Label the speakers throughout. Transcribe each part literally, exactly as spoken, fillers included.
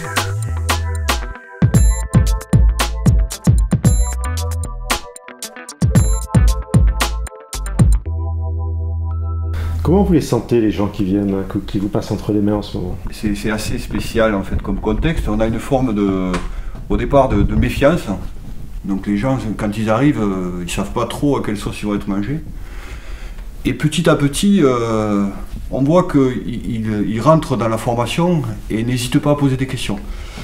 Speaker 1: Comment vous les sentez, les gens qui viennent, qui vous passent entre les mains en ce moment?
Speaker 2: C'est assez spécial en fait comme contexte. On a une forme de, au départ de, de méfiance. Donc les gens, quand ils arrivent, euh, ils ne savent pas trop à quelle sauce ils vont être mangés. Et petit à petit, euh, on voit qu'ils ils rentrent dans la formation et n'hésitent pas à poser des questions.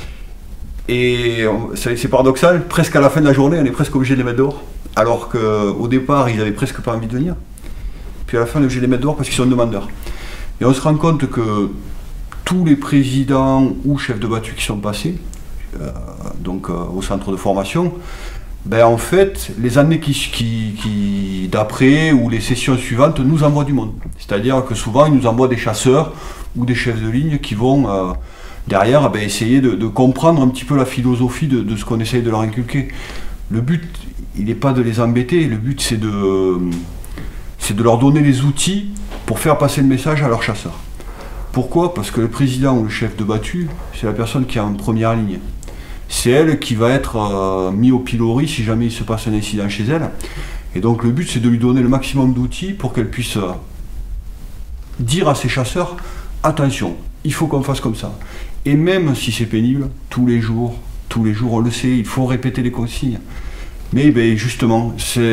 Speaker 2: Et c'est paradoxal, presque à la fin de la journée, on est presque obligé de les mettre dehors. Alors qu'au départ, ils n'avaient presque pas envie de venir. Puis à la fin, on est obligé de les mettre dehors parce qu'ils sont demandeurs. Et on se rend compte que tous les présidents ou chefs de battu qui sont passés, euh, donc euh, au centre de formation, ben en fait, les années qui, qui, qui d'après ou les sessions suivantes nous envoient du monde. C'est-à-dire que souvent, ils nous envoient des chasseurs ou des chefs de ligne qui vont euh, derrière ben, essayer de, de comprendre un petit peu la philosophie de, de ce qu'on essaye de leur inculquer. Le but, il n'est pas de les embêter, le but c'est de... c'est de leur donner les outils pour faire passer le message à leurs chasseurs. Pourquoi? Parce que le président ou le chef de battu, c'est la personne qui est en première ligne. C'est elle qui va être euh, mise au pilori si jamais il se passe un incident chez elle. Et donc le but, c'est de lui donner le maximum d'outils pour qu'elle puisse euh, dire à ses chasseurs, attention, il faut qu'on fasse comme ça. Et même si c'est pénible, tous les jours, tous les jours, on le sait, il faut répéter les consignes. Mais ben, justement,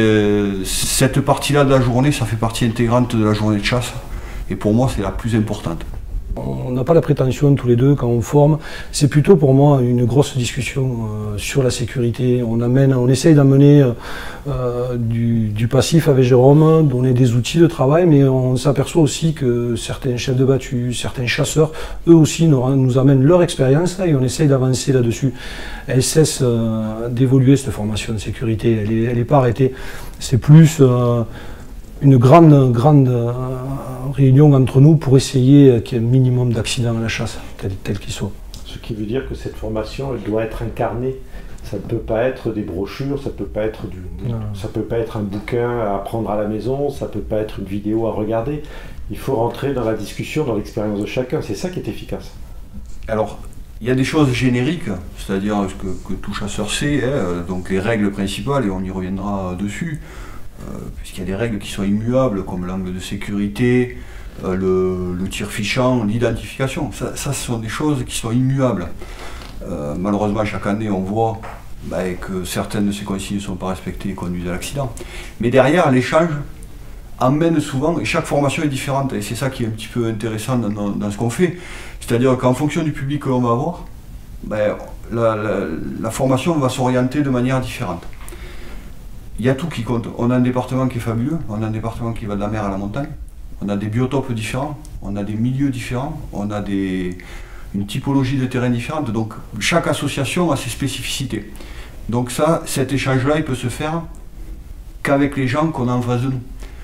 Speaker 2: cette partie-là de la journée, ça fait partie intégrante de la journée de chasse. Et pour moi, c'est la plus importante.
Speaker 3: On n'a pas la prétention tous les deux quand on forme. C'est plutôt pour moi une grosse discussion euh, sur la sécurité. On amène, on essaye d'amener euh, du, du passif avec Jérôme, donner des outils de travail, mais on s'aperçoit aussi que certains chefs de battu, certains chasseurs, eux aussi nous, nous amènent leur expérience et on essaye d'avancer là-dessus. Elle cesse euh, d'évoluer cette formation de sécurité. Elle n'est elle est pas arrêtée. C'est plus euh, une grande, grande euh, réunion entre nous pour essayer qu'il y ait un minimum d'accidents à la chasse, tel, tel qu'il soit.
Speaker 1: Ce qui veut dire que cette formation, elle doit être incarnée. Ça ne peut pas être des brochures, ça ne peut pas être du, ça peut pas être un bouquin à prendre à la maison, ça ne peut pas être une vidéo à regarder. Il faut rentrer dans la discussion, dans l'expérience de chacun. C'est ça qui est efficace.
Speaker 2: Alors, il y a des choses génériques, c'est-à-dire que, que tout chasseur sait, hein, donc les règles principales, et on y reviendra dessus. Euh, puisqu'il y a des règles qui sont immuables, comme l'angle de sécurité, euh, le, le tir fichant, l'identification. Ça, ça, ce sont des choses qui sont immuables. Euh, malheureusement, chaque année, on voit bah, que certaines de ces consignes ne sont pas respectées et conduisent à l'accident. Mais derrière, l'échange amène souvent, et chaque formation est différente, et c'est ça qui est un petit peu intéressant dans, dans, dans ce qu'on fait. C'est-à-dire qu'en fonction du public que l'on va avoir, bah, la, la, la formation va s'orienter de manière différente. Il y a tout qui compte. On a un département qui est fabuleux, on a un département qui va de la mer à la montagne, on a des biotopes différents, on a des milieux différents, on a des, une typologie de terrain différente, donc chaque association a ses spécificités. Donc ça, cet échange-là, il peut se faire qu'avec les gens qu'on a en face de nous.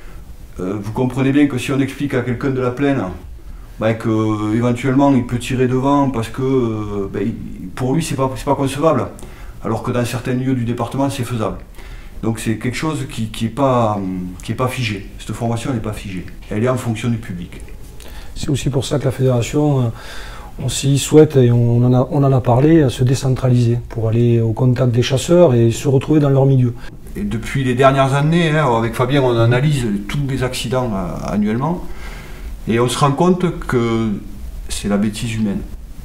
Speaker 2: Euh, vous comprenez bien que si on explique à quelqu'un de la plaine ben qu'éventuellement il peut tirer devant parce que ben, pour lui c'est pas, c'est pas concevable, alors que dans certains lieux du département c'est faisable. Donc c'est quelque chose qui n'est pas, qui est pas figé. Cette formation n'est pas figée. Elle est en fonction du public.
Speaker 3: C'est aussi pour ça que la fédération, on s'y souhaite, et on en, a, on en a parlé, se décentraliser pour aller au contact des chasseurs et se retrouver dans leur milieu.
Speaker 2: Et depuis les dernières années, hein, avec Fabien, on analyse tous les accidents euh, annuellement et on se rend compte que c'est la bêtise humaine.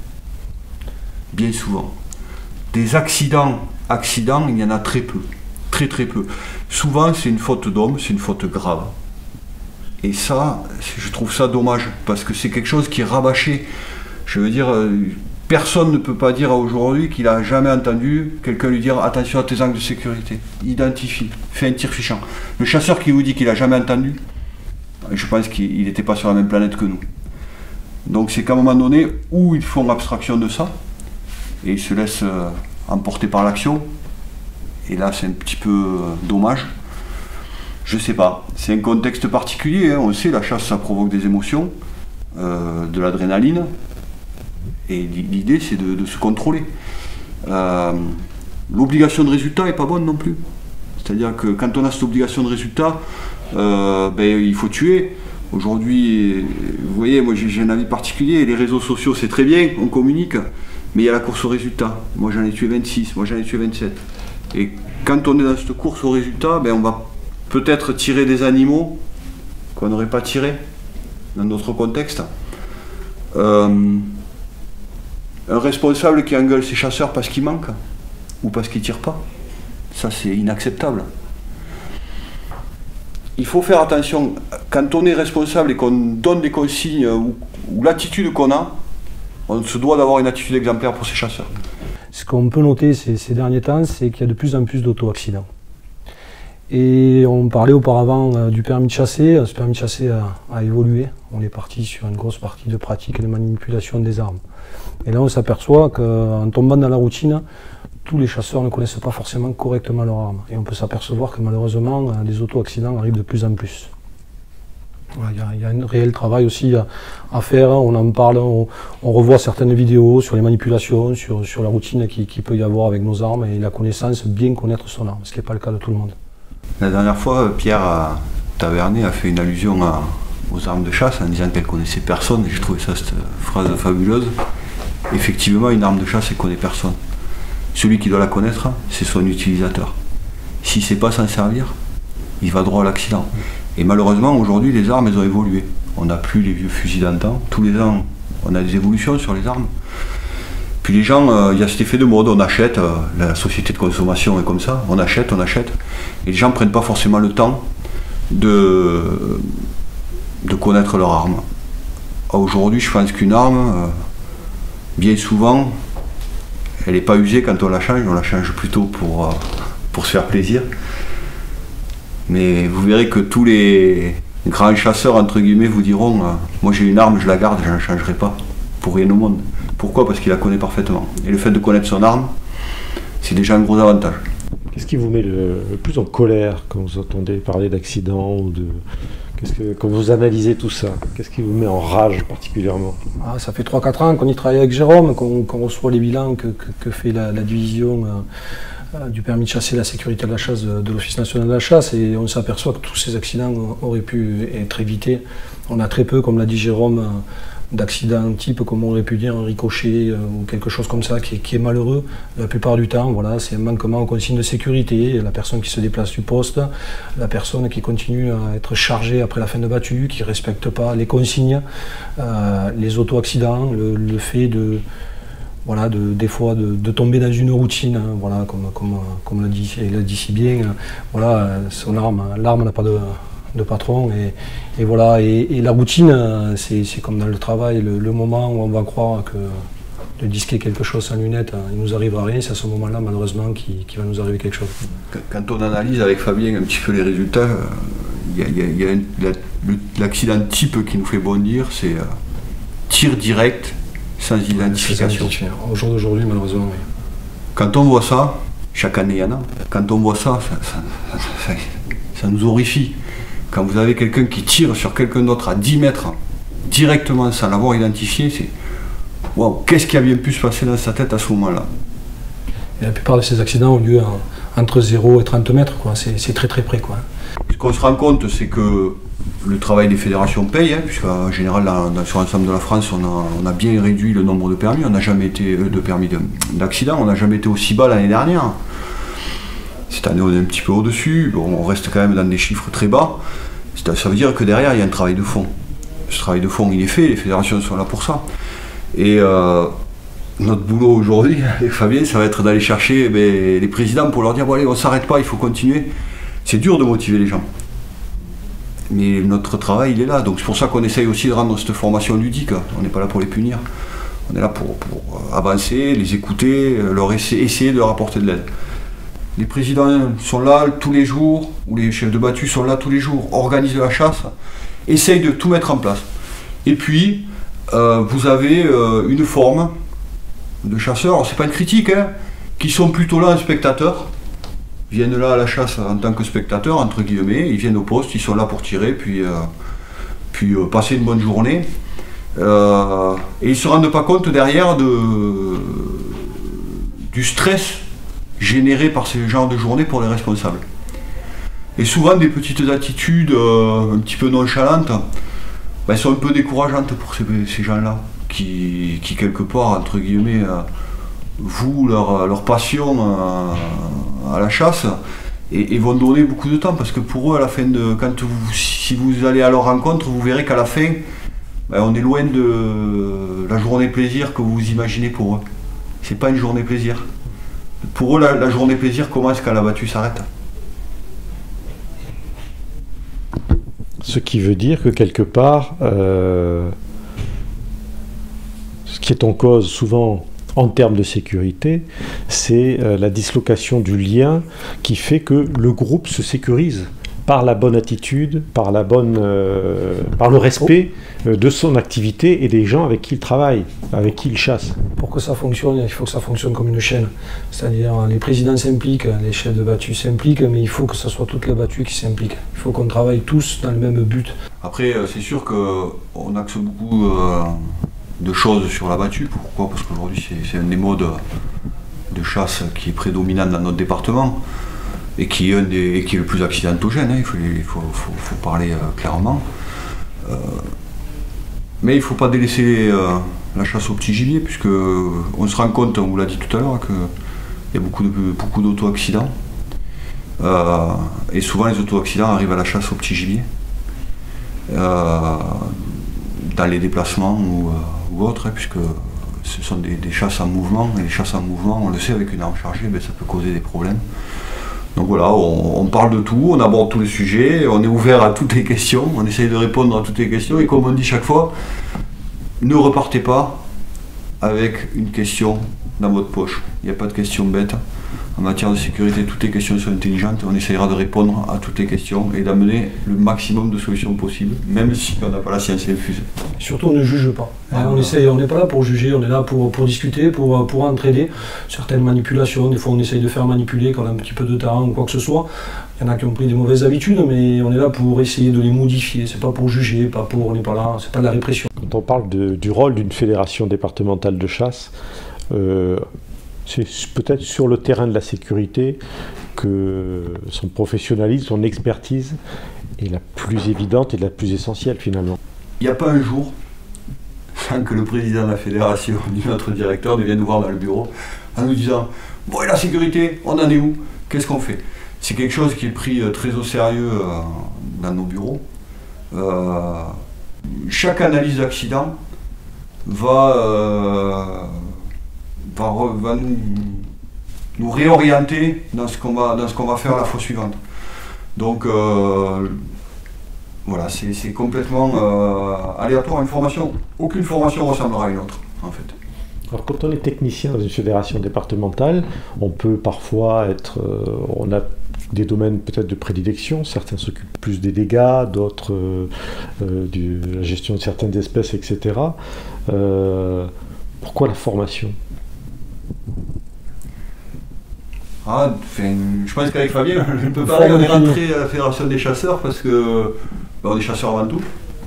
Speaker 2: Bien souvent. Des accidents, accidents, il y en a très peu. Très très peu. Souvent c'est une faute d'homme, c'est une faute grave. Et ça, je trouve ça dommage, parce que c'est quelque chose qui est rabâché. Je veux dire, personne ne peut pas dire aujourd'hui qu'il n'a jamais entendu quelqu'un lui dire attention à tes angles de sécurité, identifie, fais un tir fichant. Le chasseur qui vous dit qu'il n'a jamais entendu, je pense qu'il n'était pas sur la même planète que nous. Donc c'est qu'à un moment donné où ils font abstraction de ça, et ils se laissent emporter par l'action. Et là, c'est un petit peu euh, dommage. Je sais pas. C'est un contexte particulier. Hein. On sait, la chasse, ça provoque des émotions, euh, de l'adrénaline. Et l'idée, c'est de, de se contrôler. Euh, L'obligation de résultat n'est pas bonne non plus. C'est-à-dire que quand on a cette obligation de résultat, euh, ben, il faut tuer. Aujourd'hui, vous voyez, moi j'ai un avis particulier. Les réseaux sociaux, c'est très bien, on communique. mais il y a la course au résultat. Moi j'en ai tué vingt-six, moi j'en ai tué vingt-sept. Et quand on est dans cette course au résultat, ben, on va peut-être tirer des animaux qu'on n'aurait pas tirés dans d'autres contextes. Euh, un responsable qui engueule ses chasseurs parce qu'ils manquent ou parce qu'ils ne tirent pas, ça c'est inacceptable. Il faut faire attention, quand on est responsable et qu'on donne des consignes ou, ou l'attitude qu'on a, on se doit d'avoir une attitude exemplaire pour ses chasseurs.
Speaker 3: Ce qu'on peut noter ces, ces derniers temps, c'est qu'il y a de plus en plus d'auto-accidents. Et on parlait auparavant euh, du permis de chasser. Ce permis de chasser a, a évolué. On est parti sur une grosse partie de pratique et de manipulation des armes. Et là, on s'aperçoit qu'en tombant dans la routine, tous les chasseurs ne connaissent pas forcément correctement leurs armes. Et on peut s'apercevoir que malheureusement, des auto-accidents arrivent de plus en plus. Il y a, il y a un réel travail aussi à, à faire. On en parle, on, on revoit certaines vidéos sur les manipulations, sur, sur la routine qu'il qui peut y avoir avec nos armes et la connaissance, bien connaître son arme, ce qui n'est pas le cas de tout le monde.
Speaker 2: La dernière fois, Pierre a, Tavernet a fait une allusion à, aux armes de chasse en disant qu'elle connaissait personne. J'ai trouvé ça, cette phrase fabuleuse. Effectivement, une arme de chasse, elle connaît personne. Celui qui doit la connaître, c'est son utilisateur. S'il ne sait pas s'en servir, il va droit à l'accident. Et malheureusement, aujourd'hui, les armes, elles ont évolué. On n'a plus les vieux fusils d'antan. Tous les ans, on a des évolutions sur les armes. Puis les gens, euh, il y a cet effet de mode, on achète, euh, la société de consommation est comme ça, on achète, on achète. Et les gens ne prennent pas forcément le temps de, de connaître leur arme. Aujourd'hui, je pense qu'une arme, euh, bien souvent, elle n'est pas usée quand on la change, on la change plutôt pour, euh, pour se faire plaisir. Mais vous verrez que tous les grands chasseurs, entre guillemets, vous diront euh, moi j'ai une arme, je la garde, je ne changerai pas, pour rien au monde. Pourquoi? Parce qu'il la connaît parfaitement. Et le fait de connaître son arme, c'est déjà un gros avantage.
Speaker 1: Qu'est-ce qui vous met le, le plus en colère quand vous entendez parler d'accidents ou de... Qu'est-ce que, quand vous analysez tout ça, qu'est-ce qui vous met en rage particulièrement?
Speaker 3: Ah, ça fait trois quatre ans qu'on y travaille avec Jérôme, qu'on qu'on reçoit les bilans que, que, que fait la, la division euh, du permis de chasser, la sécurité de la chasse de, de l'Office national de la chasse, et on s'aperçoit que tous ces accidents auraient pu être évités. On a très peu, comme l'a dit Jérôme, euh, d'accidents type, comme on aurait pu dire, un ricochet euh, ou quelque chose comme ça, qui est, qui est malheureux. La plupart du temps, voilà, c'est un manquement aux consignes de sécurité, la personne qui se déplace du poste, la personne qui continue à être chargée après la fin de battue, qui ne respecte pas les consignes, euh, les auto-accidents, le, le fait de, voilà, de, des fois de, de tomber dans une routine, hein, voilà, comme, comme, comme l'a dit, il l'a dit si bien, euh, voilà, son arme, l'arme n'a pas de... de patron, et, et voilà, et, et la routine, c'est comme dans le travail, le, le moment où on va croire que de disquer quelque chose sans lunettes, il nous arrivera rien, c'est à ce moment-là malheureusement qu'il qu'il va nous arriver quelque chose.
Speaker 2: Quand on analyse avec Fabien un petit peu les résultats, il y a, y a, y a l'accident type qui nous fait bondir, c'est euh, tir direct sans identification.
Speaker 3: Au jour d'aujourd'hui, malheureusement, oui.
Speaker 2: Quand on voit ça, chaque année il y en a, quand on voit ça, ça, ça, ça, ça, ça nous horrifie. Quand vous avez quelqu'un qui tire sur quelqu'un d'autre à dix mètres, directement sans l'avoir identifié, c'est waouh, qu'est-ce qui a bien pu se passer dans sa tête à ce moment-là?
Speaker 3: Et la plupart de ces accidents ont lieu en, entre zéro et trente mètres, c'est très très près, quoi.
Speaker 2: Ce qu'on se rend compte, c'est que le travail des fédérations paye, hein, puisqu'en général, là, sur l'ensemble de la France, on a, on a bien réduit le nombre de permis, on n'a jamais été euh, de permis d'accident, on n'a jamais été aussi bas l'année dernière. Cette année, on est un petit peu au-dessus, bon, on reste quand même dans des chiffres très bas. Ça veut dire que derrière, il y a un travail de fond. Ce travail de fond, il est fait, les fédérations sont là pour ça. Et euh, notre boulot aujourd'hui, avec Fabien, ça va être d'aller chercher ben, les présidents pour leur dire bon, allez, on ne s'arrête pas, il faut continuer. C'est dur de motiver les gens. Mais notre travail, il est là. Donc c'est pour ça qu'on essaye aussi de rendre cette formation ludique. On n'est pas là pour les punir. On est là pour, pour avancer, les écouter, leur essayer, essayer de leur apporter de l'aide. Les présidents sont là tous les jours, ou les chefs de battue sont là tous les jours, organisent la chasse, essayent de tout mettre en place. Et puis, euh, vous avez euh, une forme de chasseurs, c'est pas une critique, hein, qui sont plutôt là en spectateur, ils viennent là à la chasse en tant que spectateurs, entre guillemets, ils viennent au poste, ils sont là pour tirer, puis, euh, puis euh, passer une bonne journée. Euh, et ils ne se rendent pas compte derrière de, du stress généré par ce genre de journée pour les responsables. Et souvent des petites attitudes euh, un petit peu nonchalantes, ben, sont un peu décourageantes pour ces, ces gens-là, qui, qui quelque part, entre guillemets, euh, vouent leur, leur passion à, à la chasse et, et vont donner beaucoup de temps, parce que pour eux, à la fin de, quand vous, si vous allez à leur rencontre, vous verrez qu'à la fin, ben, on est loin de la journée plaisir que vous imaginez pour eux. C'est pas une journée plaisir. Pour eux, la, la journée plaisir commence quand la battue s'arrête.
Speaker 1: Ce qui veut dire que quelque part, euh, ce qui est en cause souvent en termes de sécurité, c'est euh, la dislocation du lien qui fait que le groupe se sécurise par la bonne attitude, par, la bonne, euh, par le respect euh, de son activité et des gens avec qui il travaille, avec qui il chasse.
Speaker 3: Pour que ça fonctionne, il faut que ça fonctionne comme une chaîne. C'est-à-dire les présidents s'impliquent, les chefs de battue s'impliquent, mais il faut que ce soit toute la battue qui s'implique. Il faut qu'on travaille tous dans le même but.
Speaker 2: Après, c'est sûr qu'on axe beaucoup euh, de choses sur la battue. Pourquoi? Parce qu'aujourd'hui, c'est un des modes de chasse qui est prédominant dans notre département. Et qui, est un des, et qui est le plus accidentogène, hein, il faut, il faut, faut, faut parler euh, clairement. Euh, mais il ne faut pas délaisser euh, la chasse au petit gibier, puisque euh, on se rend compte, on vous l'a dit tout à l'heure, qu'il y a beaucoup de beaucoup d'auto-accidents. Euh, et souvent les auto-accidents arrivent à la chasse au petit gibier, euh, dans les déplacements ou, euh, ou autres, hein, puisque ce sont des, des chasses en mouvement, et les chasses en mouvement, on le sait, avec une arme chargée, ben, ça peut causer des problèmes. Donc voilà, on, on parle de tout, on aborde tous les sujets, on est ouvert à toutes les questions, on essaye de répondre à toutes les questions, et comme on dit chaque fois, ne repartez pas avec une question dans votre poche. Il n'y a pas de questions bêtes. En matière de sécurité, toutes les questions sont intelligentes, on essayera de répondre à toutes les questions et d'amener le maximum de solutions possibles, même si on n'a pas la science infuse.
Speaker 3: Surtout, on ne juge pas. Ah, on essaye, on n'est pas là pour juger, on est là pour, pour discuter, pour, pour entraider certaines manipulations. Des fois, on essaye de faire manipuler quand on a un petit peu de temps ou quoi que ce soit. Il y en a qui ont pris des mauvaises habitudes, mais on est là pour essayer de les modifier. C'est pas pour juger, pas pour, on n'est pas là, c'est pas de la répression.
Speaker 1: Quand on parle de, du rôle d'une fédération départementale de chasse, euh, c'est peut-être sur le terrain de la sécurité que son professionnalisme, son expertise est la plus évidente et la plus essentielle finalement.
Speaker 2: Il n'y a pas un jour sans que le président de la fédération ou notre directeur ne vienne nous voir dans le bureau en nous disant « Bon, et la sécurité, on en est où? Qu'est-ce qu'on fait ?» C'est quelque chose qui est pris très au sérieux euh, dans nos bureaux. Euh, chaque analyse d'accident va... Euh, Va, va nous, nous réorienter dans ce qu'on va, dans ce qu'on va faire la fois suivante. Donc euh, voilà, c'est complètement euh, aléatoire une formation. Aucune formation ressemblera à une autre, en fait.
Speaker 1: Alors quand on est technicien dans une fédération départementale, on peut parfois être... Euh, on a des domaines peut-être de prédilection, certains s'occupent plus des dégâts, d'autres euh, euh, de la gestion de certaines espèces, et cetera. Euh, pourquoi la formation ?
Speaker 2: Ah, je pense qu'avec Fabien, je ne peux pas on est rentré à la Fédération des chasseurs parce que ben, on est chasseurs avant tout.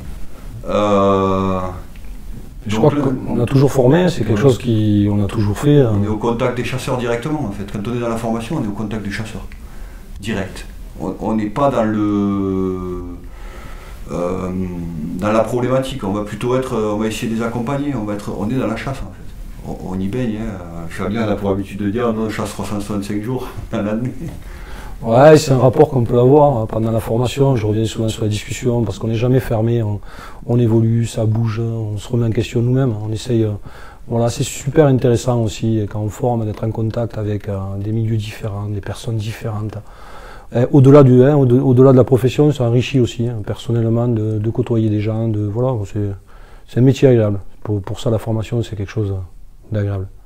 Speaker 2: Euh,
Speaker 3: je crois qu'on a toujours formé, c'est quelque chose qu'on a toujours fait.
Speaker 2: On est au contact des chasseurs directement en fait. Quand on est dans la formation, on est au contact des chasseurs. Direct. On n'est pas dans le euh, dans la problématique, on va plutôt être, on va essayer de les accompagner, on va être, on est dans la chasse en fait. On y baigne, hein. Fabien a pour habitude de dire on chasse trois cent soixante-cinq jours dans l'année.
Speaker 3: Ouais, c'est un rapport qu'on peut avoir pendant la formation. Je reviens souvent sur la discussion parce qu'on n'est jamais fermé, on, on évolue, ça bouge, on se remet en question nous-mêmes. On essaye. Voilà, c'est super intéressant aussi quand on forme d'être en contact avec euh, des milieux différents, des personnes différentes. Au-delà du, hein, au-delà de la profession, ça enrichit aussi hein, personnellement de, de côtoyer des gens. De voilà, c'est un métier agréable. Pour, pour ça, la formation, c'est quelque chose d'agréable.